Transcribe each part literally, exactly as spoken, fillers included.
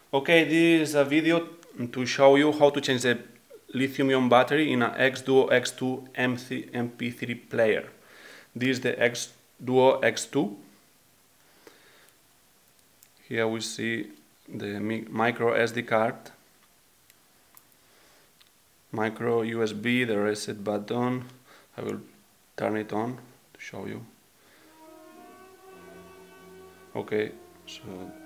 Okay, this is a video to show you how to change the lithium-ion battery in an xDuoo X two M P three player. This is the xDuoo X two. Here we see the micro S D card, micro U S B, the reset button. I will turn it on to show you. Okay, so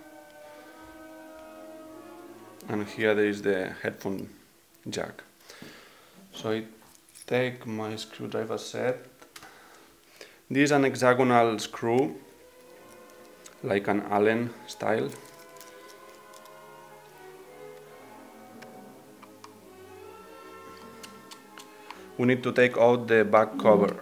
and here there is the headphone jack. So I take my screwdriver set. This is an hexagonal screw, like an Allen style. We need to take out the back cover.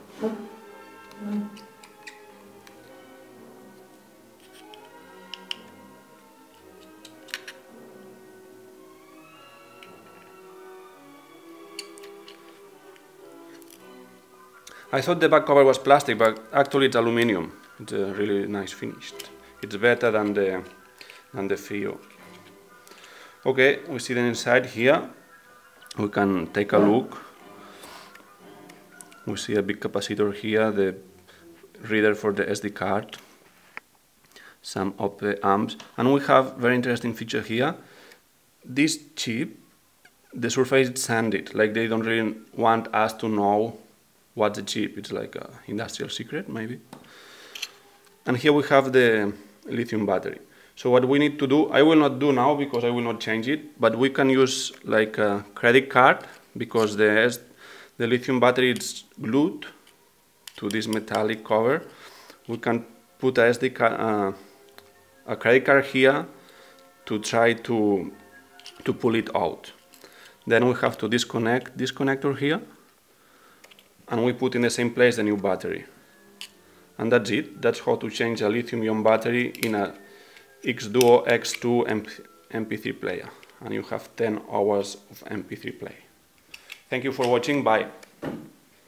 I thought the back cover was plastic, but actually it's aluminium. It's a really nice finish. It's better than the than the Fio. Okay, we see the inside here. We can take a look. We see a big capacitor here, the reader for the S D card, some op amps, and we have very interesting feature here. This chip, the surface is sanded, like they don't really want us to know what's the chip. It's like an industrial secret, maybe. And here we have the lithium battery. So what we need to do, I will not do now because I will not change it, but we can use like a credit card because the, the lithium battery is glued to this metallic cover. We can put a S D card, uh, a credit card here to try to, to pull it out. Then we have to disconnect this connector here, and we put in the same place the new battery. And that's it. That's how to change a lithium-ion battery in a xDuoo X two M P three player. And you have ten hours of M P three play. Thank you for watching. Bye.